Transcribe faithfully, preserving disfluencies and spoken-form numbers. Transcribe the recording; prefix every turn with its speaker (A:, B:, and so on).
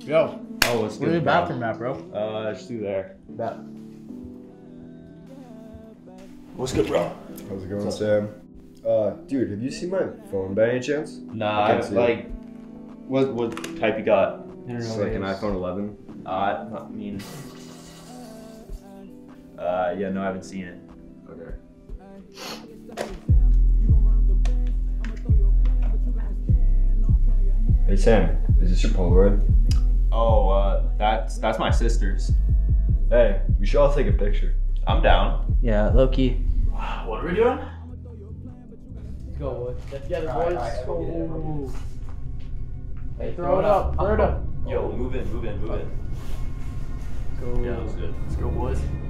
A: Yo.
B: Oh, let's
A: Where's
B: go.
A: the bathroom at, bro?
B: Uh, it's through there.
A: That.
B: What's good, bro?
C: How's it going, Sam? Uh, dude, have you seen my phone by any chance?
B: Nah,
C: I
B: I
C: can't see
B: like, what what type you got?
C: It's like an iPhone eleven.
B: Uh, I mean, uh, yeah, no, I haven't seen it.
C: Okay. Hey Sam, is this your Polaroid?
B: Oh, uh, that's that's my sister's.
C: Hey, we should all take a picture.
B: I'm down.
A: Yeah, low key.
B: What are we doing?
A: Let's go, boys. Get together,
C: All right,
A: boys.
C: all right,
A: Go.
C: get it, everyone.
A: Hey, throw it up. Throw it up.
B: Yo, move in, move in, move in.
A: Go.
B: Yeah, that was good.
A: Let's go, boys.